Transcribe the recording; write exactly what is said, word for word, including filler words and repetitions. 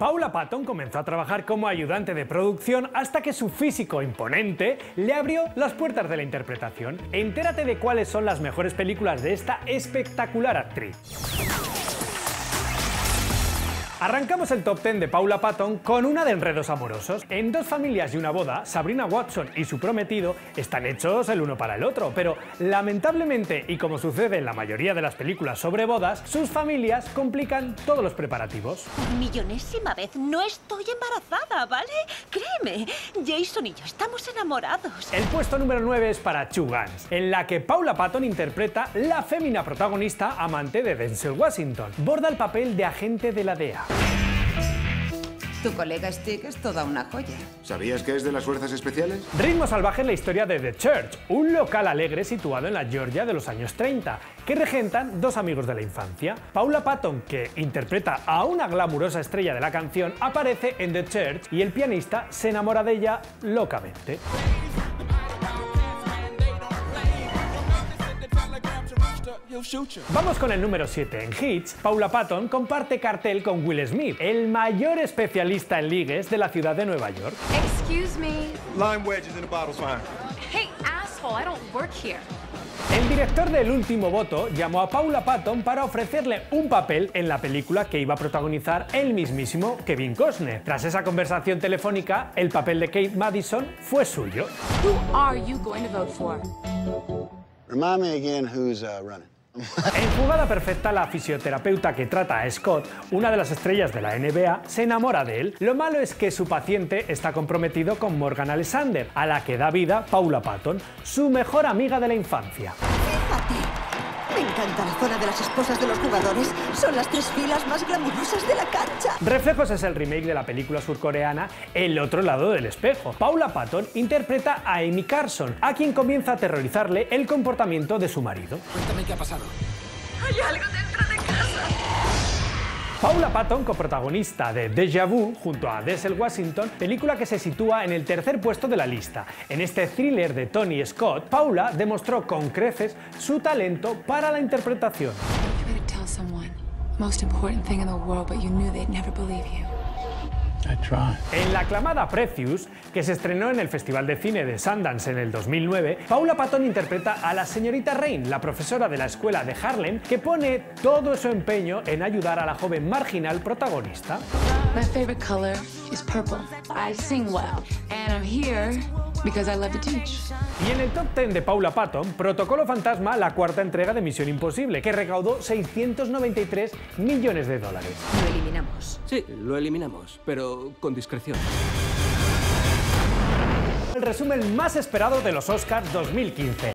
Paula Patton comenzó a trabajar como ayudante de producción hasta que su físico imponente le abrió las puertas de la interpretación. Entérate de cuáles son las mejores películas de esta espectacular actriz. Arrancamos el top diez de Paula Patton con una de enredos amorosos. En Dos familias y una boda, Sabrina Watson y su prometido están hechos el uno para el otro, pero lamentablemente, y como sucede en la mayoría de las películas sobre bodas, sus familias complican todos los preparativos. Por millonésima vez, no estoy embarazada, ¿vale? Créeme, Jason y yo estamos enamorados. El puesto número nueve es para Two Guns, en la que Paula Patton interpreta la fémina protagonista amante de Denzel Washington. Borda el papel de agente de la D E A. Tu colega Stick es toda una joya. ¿Sabías que es de las fuerzas especiales? Ritmo salvaje es la historia de The Church, un local alegre situado en la Georgia de los años treinta, que regentan dos amigos de la infancia. Paula Patton, que interpreta a una glamurosa estrella de la canción, aparece en The Church y el pianista se enamora de ella locamente. Vamos con el número siete. En Hitch, Paula Patton comparte cartel con Will Smith, el mayor especialista en ligues de la ciudad de Nueva York. Excuse me. Lime wedges in a bottle's fine. Hey, asshole, I don't work here. El director de El último voto llamó a Paula Patton para ofrecerle un papel en la película que iba a protagonizar el mismísimo Kevin Costner. Tras esa conversación telefónica, el papel de Kate Madison fue suyo. Who are you going to vote for? Remind me again who's uh, running. En Jugada Perfecta, la fisioterapeuta que trata a Scott, una de las estrellas de la N B A, se enamora de él. Lo malo es que su paciente está comprometido con Morgan Alexander, a la que da vida Paula Patton, su mejor amiga de la infancia. Fíjate, me encanta la zona de las esposas de los jugadores. Son las tres filas más glamurosas de la cancha. Reflejos es el remake de la película surcoreana El otro lado del espejo. Paula Patton interpreta a Amy Carson, a quien comienza a aterrorizarle el comportamiento de su marido. Cuéntame qué ha pasado. Hay algo dentro de casa. Paula Patton, coprotagonista de Déjà Vu junto a Denzel Washington, película que se sitúa en el tercer puesto de la lista. En este thriller de Tony Scott, Paula demostró con creces su talento para la interpretación. En la aclamada Precious, que se estrenó en el Festival de Cine de Sundance en el dos mil nueve, Paula Patton interpreta a la señorita Rain, la profesora de la escuela de Harlem, que pone todo su empeño en ayudar a la joven marginal protagonista. My favorite color is purple. I sing well, and I'm here because I love to teach. Y en el top diez de Paula Patton, Protocolo Fantasma, la cuarta entrega de Misión Imposible, que recaudó seiscientos noventa y tres millones de dólares. Lo eliminamos. Sí, lo eliminamos, pero con discreción. El resumen más esperado de los Oscars dos mil quince.